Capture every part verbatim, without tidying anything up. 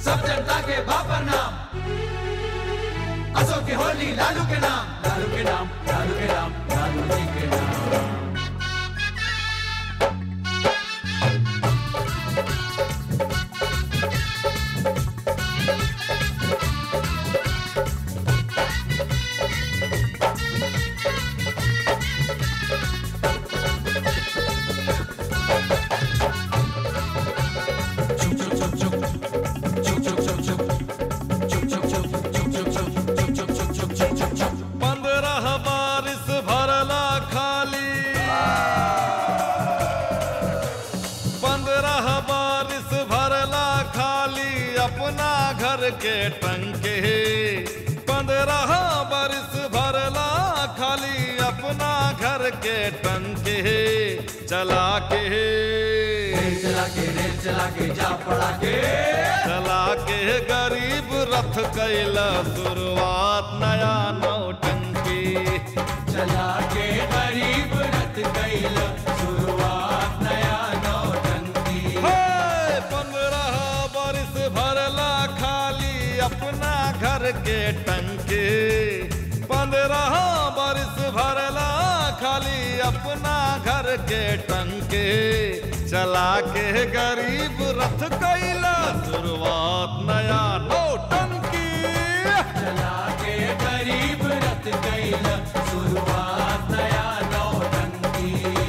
सब जनता के बापर नाम, असो की होली लालू के नाम, लालू के नाम, लालू के नाम, लालू जी के नाम। के टंके पंद्रह बरस भरला खाली अपना घर के टंके चला के रेल चला के रेल चला के जा पड़ा के चला के गरीब रथ कैला शुरुआत नया नौटंकी चला के गरीब रथ कैला शुरुआत नया नौटंकी। पंद्रह बरस भरला अपना घर के टंके पंद्रह बरस भरला खाली अपना घर के टंके चला के गरीब रथ कैला शुरुआत नया नौटंकी चला के गरीब रथ कैला शुरुआत नया नौटंकी।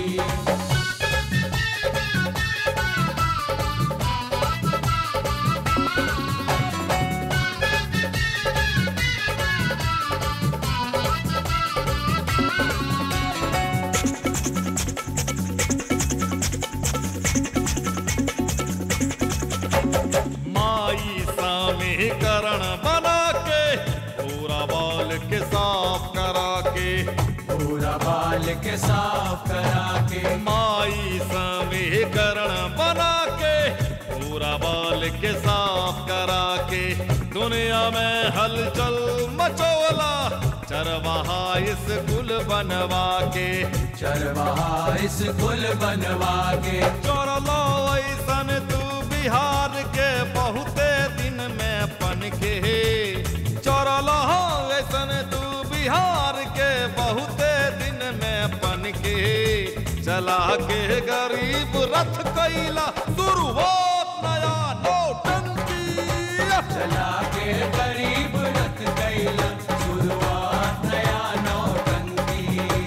करण बना के पूरा बाल के साफ करा के पूरा बाल के साफ करा के माई समीकरण बना के पूरा बाल के साफ करा के दुनिया में हलचल मचोला चरवाहा इस कुल बनवा के चरवाहा इस कुल बनवा के चोरलो ऐसन तू बिहार के बहुते दिन में पन के चोरलो ऐसन तू बिहार के बहुते दिन में पन के चला के गरीब रथ कैला शुरुआत नया नौटंकी चला के गरीब रथ कैला शुरुआत नया नौटंकी।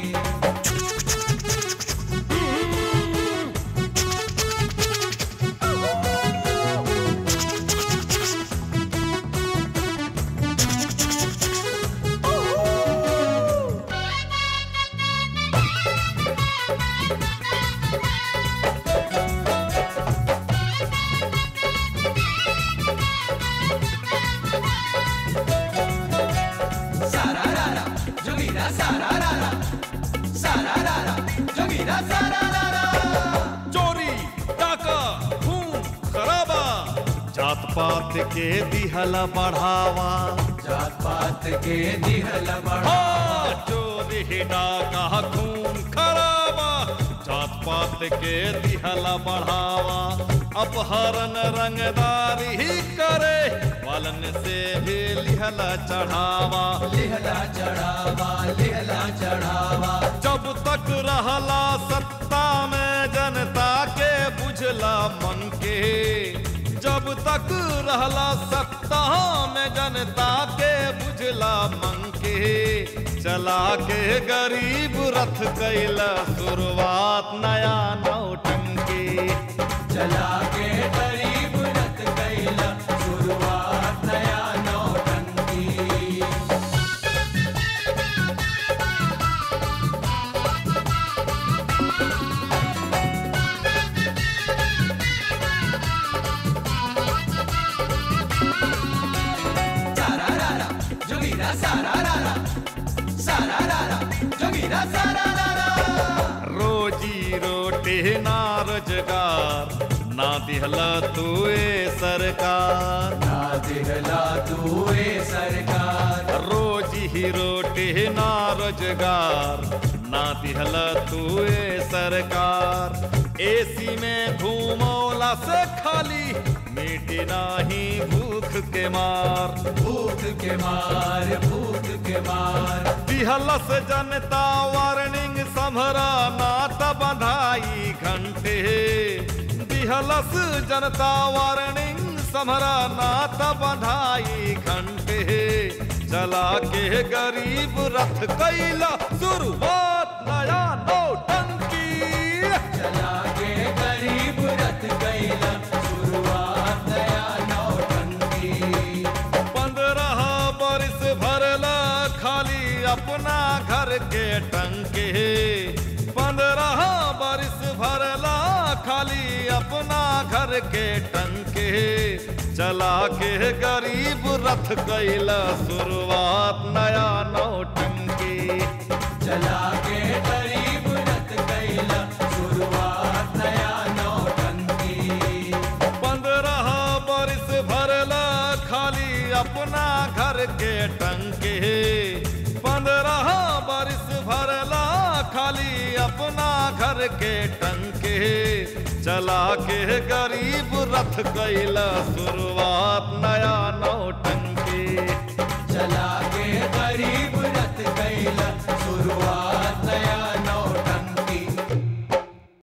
चोरी डाका खून खराबा जात पात के दिहला बढ़ावा जात पात के दिहला बढ़ावा चोरी डाका खून खराबा जात पात के दिहला बढ़ावा अपहरण रंगदारी ही करे वालन से भी लिहला चढ़ावा लिहला चढ़ावा लिहला चढ़ावा जब तक रहला सत्ता में जनता के बुझला मन के जब तक रहला सत्ता में जनता के बुझला मन के चला के गरीब रथ कैला शुरुआत नया नौटंकी चला के गरीब रथ कैला शुरुआत नया नौटंकी। सारा रारा जोगीरा सारा रारा सारा रारा जोगीरा सारा रारा रोजी रोटी ना रोजगार ना दिहला तुए सरकार ना दिहला तुए सरकार रोजी ही रोटी ना रोजगार ना दिहला तुए सरकार एसी में घूमौला से खाली मिटी नाही भूख के मार। भूख के मार, भूख के मार। दिहलस जनता वार्निंग संभरा नात बंधाई घंटे। दिहलस जनता वार्निंग संभरा नात बंधाई घंटे। चला के गरीब रथ कैला शुरुआत नया नौटंकी। चला के गरीब रथ कैला शुरुआत नया नौटंकी। पंद्रह बरिस भरला खाली अपना घर के टंके। पंद्रह बरिस भरला खाली अपना घर के टंके। चला के गरीब रथ कैला शुरुआत नया नौटंकी। चला के गरीब रथ कैला शुरुआत नया नौटंकी। पंद्रह बरिस भरला खाली अपना घर के टंके। पंद्रह बरिस भरला खाली अपना घर के टंके। चला के गरीब रथ कैला शुरुआत नया नौटंकी। चला